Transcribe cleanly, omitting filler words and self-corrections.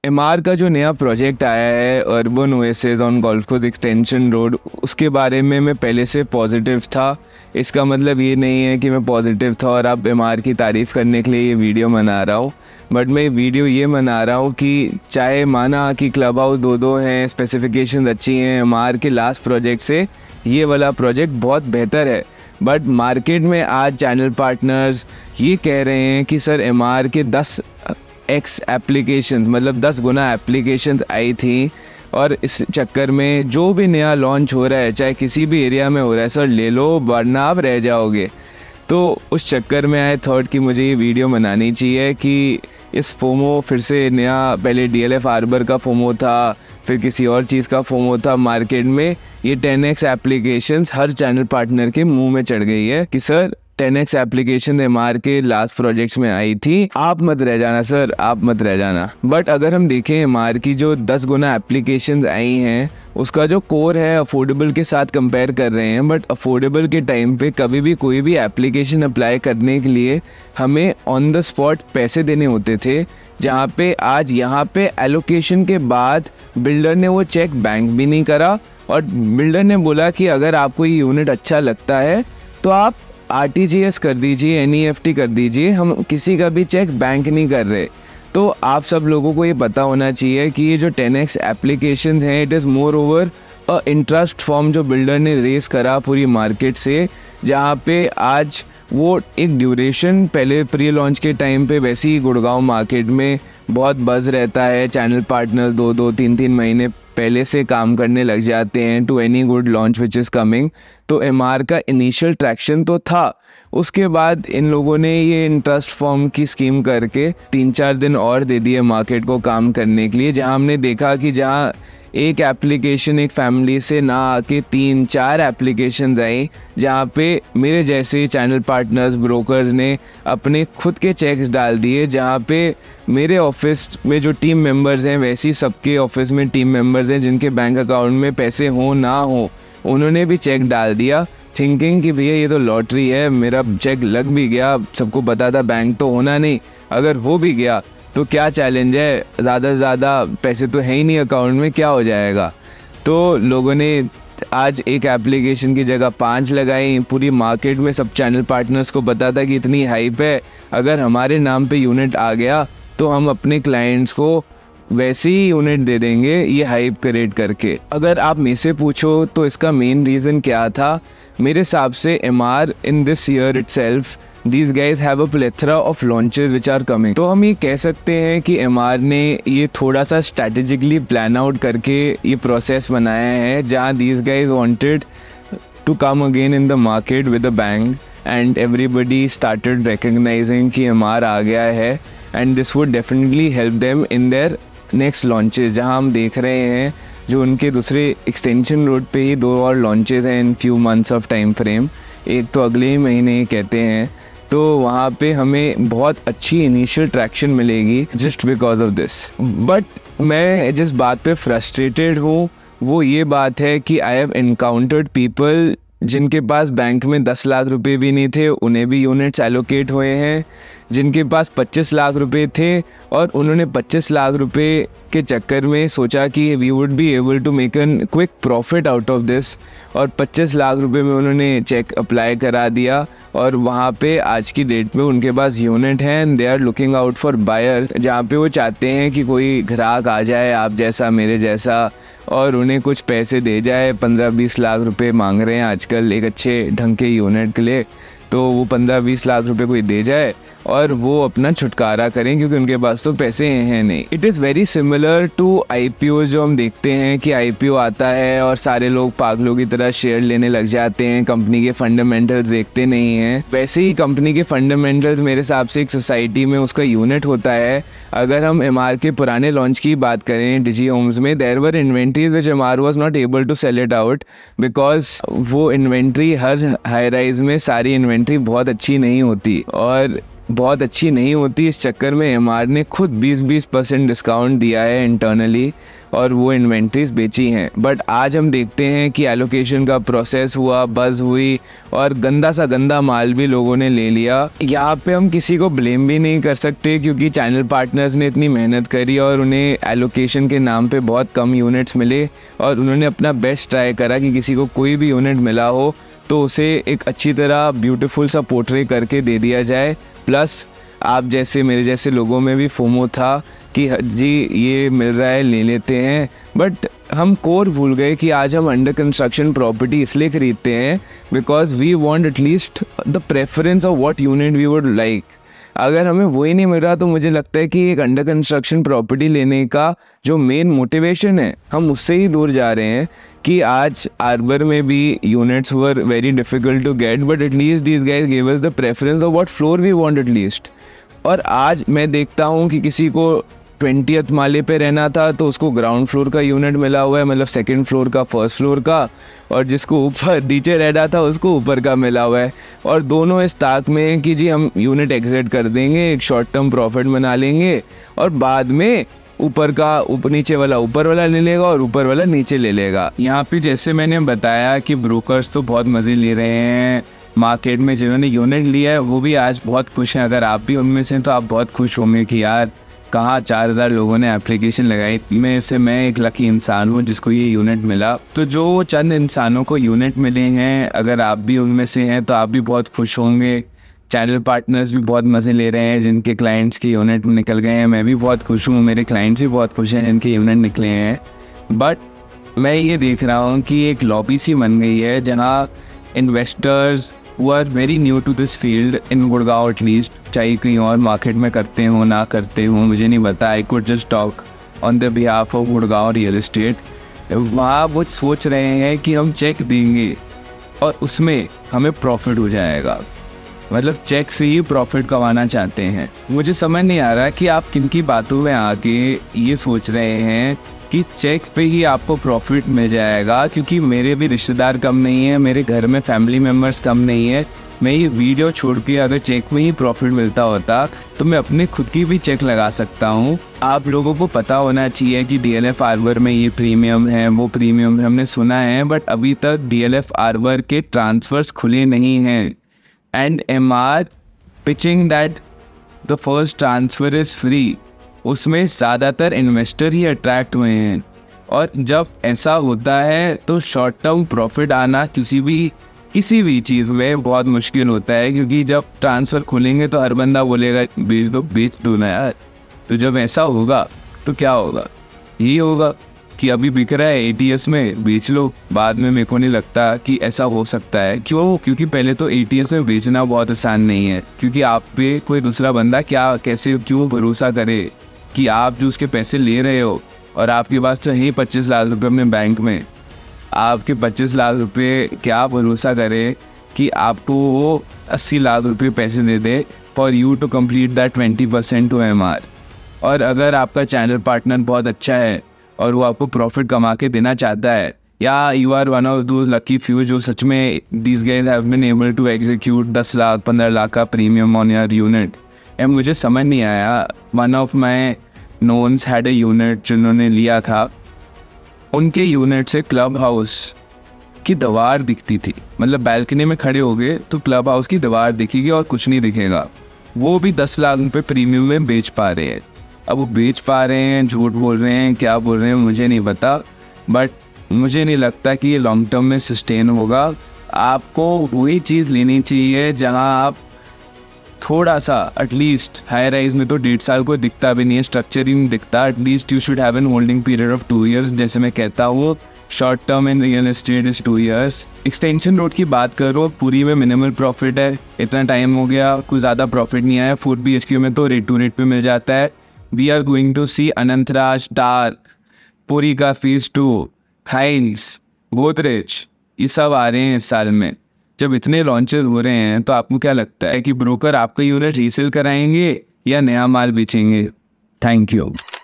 MR का जो नया प्रोजेक्ट आया है urban oasis on golf course extension road, उसके बारे में मैं पहले से पॉजिटिव था। इसका मतलब ये नहीं है कि मैं पॉजिटिव था और अब एमआर की तारीफ़ करने के लिए ये वीडियो बना रहा हूँ, बट मैं वीडियो ये बना रहा हूँ कि चाहे माना कि क्लब हाउस दो हैं, स्पेसिफिकेशन अच्छी हैं, एमआर के लास्ट प्रोजेक्ट से ये वाला प्रोजेक्ट बहुत बेहतर है, बट मार्केट में आज चैनल पार्टनर्स ये कह रहे हैं कि सर एमआर के 10x एप्लीकेशन, मतलब 10 गुना एप्लीकेशंस आई थी और इस चक्कर में जो भी नया लॉन्च हो रहा है चाहे किसी भी एरिया में हो रहा है, सर ले लो वरना आप रह जाओगे। तो उस चक्कर में आई थॉट कि मुझे ये वीडियो बनानी चाहिए कि इस फोमो फिर से नया, पहले डीएलएफ आर्बर का फोमो था, फिर किसी और चीज़ का फोमो था मार्केट में, ये 10x एप्लीकेशंस हर चैनल पार्टनर के मुंह में चढ़ गई है कि सर 10x एप्लीकेशन एमआर के लास्ट प्रोजेक्ट्स में आई थी, आप मत रह जाना सर, आप मत रह जाना। बट अगर हम देखें एमआर की जो 10 गुना एप्लीकेशंस आई हैं, उसका जो कोर है अफोर्डेबल के साथ कंपेयर कर रहे हैं, बट अफोर्डेबल के टाइम पे कभी भी कोई भी एप्लीकेशन अप्लाई करने के लिए हमें ऑन द स्पॉट पैसे देने होते थे, जहाँ पे आज यहाँ पे एलोकेशन के बाद बिल्डर ने वो चेक बैंक भी नहीं करा और बिल्डर ने बोला कि अगर आपको ये यूनिट अच्छा लगता है तो आप आरटीजीएस कर दीजिए, एनईएफटी कर दीजिए, हम किसी का भी चेक बैंक नहीं कर रहे। तो आप सब लोगों को ये पता होना चाहिए कि ये जो 10x एप्लीकेशन हैं, it is moreover a interest form जो बिल्डर ने रेस करा पूरी मार्केट से, जहाँ पे आज वो एक ड्यूरेशन पहले प्री लॉन्च के टाइम पे वैसे ही गुड़गांव मार्केट में बहुत बज़ रहता है, चैनल पार्टनर्स 2-2, 3-3 महीने पहले से काम करने लग जाते हैं to any good launch which is coming. तो एमआर का इनिशियल ट्रैक्शन तो था, उसके बाद इन लोगों ने ये इंटरेस्ट फॉर्म की स्कीम करके 3-4 दिन और दे दिए मार्केट को काम करने के लिए, जहां हमने देखा कि जहां एक एप्लीकेशन एक फैमिली से ना आके 3-4 एप्लीकेशन आई, जहाँ पे मेरे जैसे चैनल पार्टनर्स ब्रोकर्स ने अपने खुद के चेक्स डाल दिए, जहाँ पे मेरे ऑफिस में जो टीम मेंबर्स हैं वैसे ही सबके ऑफिस में टीम मेंबर्स हैं जिनके बैंक अकाउंट में पैसे हो ना हो, उन्होंने भी चेक डाल दिया थिंकिंग कि भैया ये तो लॉटरी है, मेरा चेक लग भी गया। सबको पता था बैंक तो होना नहीं, अगर हो भी गया तो क्या चैलेंज है, ज़्यादा से ज़्यादा पैसे तो है ही नहीं अकाउंट में, क्या हो जाएगा। तो लोगों ने आज एक एप्लीकेशन की जगह 5 लगाई, पूरी मार्केट में सब चैनल पार्टनर्स को पता था कि इतनी हाइप है, अगर हमारे नाम पे यूनिट आ गया तो हम अपने क्लाइंट्स को वैसे ही यूनिट दे देंगे ये हाइप क्रिएट करके। अगर आप मेरे से पूछो तो इसका मेन रीज़न क्या था, मेरे हिसाब से MR in this year itself These guys have a plethora of launches which are coming। तो हम ये कह सकते हैं कि एमआर ने ये थोड़ा सा स्ट्रैटेजिकली प्लान आउट करके ये प्रोसेस बनाया है, जहाँ these guys wanted to come again in the market with a bang and everybody started recognizing कि एमआर आ गया है and this would definitely help them in their next launches। जहाँ हम देख रहे हैं जो उनके दूसरे एक्सटेंशन रोड पे ही 2 और लॉन्चेस हैं in few months of time frame, एक तो अगले ही महीने कहते हैं, तो वहाँ पे हमें बहुत अच्छी इनिशियल ट्रैक्शन मिलेगी just because of this. But मैं जिस बात पे फ्रस्ट्रेटेड हूँ वो ये बात है कि आई हैव एनकाउंटर्ड पीपल जिनके पास बैंक में 10 लाख रुपए भी नहीं थे, उन्हें भी यूनिट्स एलोकेट हुए हैं, जिनके पास 25 लाख रुपए थे और उन्होंने 25 लाख रुपए के चक्कर में सोचा कि we would be able to make an quick profit out of this, और 25 लाख रुपए में उन्होंने चेक अप्लाई करा दिया और वहाँ पे आज की डेट में उनके पास यूनिट है and they are looking out for buyers, जहाँ पे वो चाहते हैं कि कोई ग्राहक आ जाए आप जैसा मेरे जैसा और उन्हें कुछ पैसे दे जाए। 15-20 लाख रुपए मांग रहे हैं आजकल एक अच्छे ढंग के यूनिट के लिए, तो वो 15-20 लाख रुपए कोई दे जाए और वो अपना छुटकारा करें क्योंकि उनके पास तो पैसे हैं नहीं। It is very similar to IPO, जो हम देखते हैं कि आईपीओ आता है और सारे लोग पागलों की तरह शेयर लेने लग जाते हैं, कंपनी के फंडामेंटल्स देखते नहीं हैं। वैसे ही कंपनी के फंडामेंटल्स मेरे हिसाब से एक सोसाइटी में उसका यूनिट होता है। अगर हम एमआर के पुराने लॉन्च की बात करें डिजी होम्स में, there were inventories which MR was not able to sell it out because वो इन्वेंट्री हर हाई राइज में सारी इन्वेंट्री बहुत अच्छी नहीं होती और बहुत अच्छी नहीं होती। इस चक्कर में एमआर ने खुद 20% डिस्काउंट दिया है इंटरनली और वो इन्वेंट्रीज बेची हैं। बट आज हम देखते हैं कि एलोकेशन का प्रोसेस हुआ, बज़ हुई और गंदा सा गंदा माल भी लोगों ने ले लिया। यहाँ पे हम किसी को ब्लेम भी नहीं कर सकते क्योंकि चैनल पार्टनर्स ने इतनी मेहनत करी और उन्हें एलोकेशन के नाम पे बहुत कम यूनिट्स मिले और उन्होंने अपना बेस्ट ट्राई करा कि किसी को कोई भी यूनिट मिला हो तो उसे एक अच्छी तरह ब्यूटीफुल सा पोर्ट्रे करके दे दिया जाए। प्लस आप जैसे मेरे जैसे लोगों में भी फोमो था कि जी ये मिल रहा है ले लेते हैं, बट हम कोर भूल गए कि आज हम अंडर कंस्ट्रक्शन प्रॉपर्टी इसलिए खरीदते हैं because we want at least the preference of what unit we would like. अगर हमें वही नहीं मिल रहा तो मुझे लगता है कि एक अंडर कंस्ट्रक्शन प्रॉपर्टी लेने का जो मेन मोटिवेशन है हम उससे ही दूर जा रहे हैं। कि आज आर्बर में भी units were very difficult to get but at least these guys give us the preference of what floor we want at least. और आज मैं देखता हूँ कि किसी को 20th माले पे रहना था तो उसको ग्राउंड फ्लोर का यूनिट मिला हुआ है, मतलब सेकंड फ्लोर का, फर्स्ट फ्लोर का, और जिसको ऊपर नीचे रहना था उसको ऊपर का मिला हुआ है। और दोनों इस ताक में हैं कि जी हम यूनिट एग्जिट कर देंगे, एक शॉर्ट टर्म प्रॉफिट बना लेंगे और बाद में ऊपर का नीचे वाला ऊपर वाला ले लेगा और ऊपर वाला नीचे ले लेगा। यहाँ पे जैसे मैंने बताया कि ब्रोकर्स तो बहुत मज़े ले रहे हैं मार्केट में, जिन्होंने यूनिट लिया है वो भी आज बहुत खुश हैं। अगर आप भी उनमें से हैं तो आप बहुत खुश होंगे कि यार कहाँ 4000 लोगों ने एप्लीकेशन लगाई, में से मैं एक लकी इंसान हूँ जिसको ये यूनिट मिला। तो जो चंद इंसानों को यूनिट मिले हैं, अगर आप भी उनमें से हैं तो आप भी बहुत खुश होंगे। चैनल पार्टनर्स भी बहुत मज़े ले रहे हैं जिनके क्लाइंट्स के यूनिट निकल गए हैं। मैं भी बहुत खुश हूँ, मेरे क्लाइंट्स भी बहुत खुश हैं जिनके यूनिट निकले हैं। बट मैं ये देख रहा हूँ कि एक लॉबी सी बन गई है जहाँ investors who are very new to this field in Gurgaon at least, चाहे कहीं और मार्केट में करते हो ना करते हो मुझे नहीं पता, I could just talk on the behalf of Gurgaon real estate. वहाँ वो सोच रहे हैं कि हम चेक देंगे और उसमें हमें प्रॉफिट हो जाएगा, मतलब चेक से ही प्रॉफिट कमाना चाहते हैं। मुझे समझ नहीं आ रहा कि आप किन की बातों में आके ये सोच रहे हैं कि चेक पे ही आपको प्रॉफिट मिल जाएगा, क्योंकि मेरे भी रिश्तेदार कम नहीं है, मेरे घर में फैमिली मेम्बर्स कम नहीं है। मैं ये वीडियो छोड़ के अगर चेक में ही प्रॉफिट मिलता होता तो मैं अपने खुद की भी चेक लगा सकता हूँ। आप लोगों को पता होना चाहिए कि डीएलएफ आर्बर में ये प्रीमियम है वो प्रीमियम है, हमने सुना है, बट अभी तक डीएलएफ आर्बर के ट्रांसफर्स खुले नहीं हैं। And MR pitching that the first transfer is free, उसमें ज़्यादातर इन्वेस्टर ही अट्रैक्ट हुए हैं। और जब ऐसा होता है तो शॉर्ट टर्म प्रॉफिट आना किसी भी चीज़ में बहुत मुश्किल होता है, क्योंकि जब ट्रांसफ़र खुलेंगे तो हर बंदा बोलेगा बेच दो ना यार। तो जब ऐसा होगा तो क्या होगा, यही होगा कि अभी बिक रहा है एटीएस में बेच लो। बाद में मेरे को नहीं लगता कि ऐसा हो सकता है। क्यों? क्योंकि पहले तो एटीएस में बेचना बहुत आसान नहीं है, क्योंकि आप पे कोई दूसरा बंदा क्यों भरोसा करे कि आप जो उसके पैसे ले रहे हो और आपके पास तो है 25 लाख रुपए अपने बैंक में, आपके 25 लाख रुपए क्या भरोसा करे कि आपको वो 80 लाख रुपए पैसे दे दे for you to complete that 20% to MR. और अगर आपका चैनल पार्टनर बहुत अच्छा है और वो आपको प्रॉफिट कमा के देना चाहता है, या you are one of those lucky few जो सच में these guys have been able to execute 10 lakh 15 lakh का premium on your unit. And मुझे समझ नहीं आया, one of my knowns had a unit जिन्होंने लिया था, उनके यूनिट से क्लब हाउस की दीवार दिखती थी, मतलब बैल्कनी में खड़े हो गए तो क्लब हाउस की दीवार दिखेगी और कुछ नहीं दिखेगा। वो भी 10 लाख रुपये प्रीमियम में बेच पा रहे हैं। अब वो बेच पा रहे हैं, झूठ बोल रहे हैं, क्या बोल रहे हैं मुझे नहीं पता, बट मुझे नहीं लगता कि ये लॉन्ग टर्म में सस्टेन होगा। आपको वही चीज़ लेनी चाहिए जहां आप थोड़ा सा एटलीस्ट, हाई राइज में तो 1.5 साल को दिखता भी नहीं है, स्ट्रक्चर ही नहीं दिखता। At least you should have an holding period of 2 years, जैसे मैं कहता हूँ short term in real estate is 2 years। Extension road की बात करो, पूरी में मिनिमल प्रॉफिट है, इतना टाइम हो गया कुछ ज़्यादा प्रॉफिट नहीं आया। 4 BHK में तो रेट टू रेट पे मिल जाता है। We are going to see Anantraj, TARC, Puri का फेज 2, हाइंस, गोदरेज, ये सब आ रहे हैं इस साल में। जब इतने लॉन्चेस हो रहे हैं तो आपको क्या लगता है कि ब्रोकर आपका यूनिट रीसेल कराएंगे या नया माल बेचेंगे? Thank you.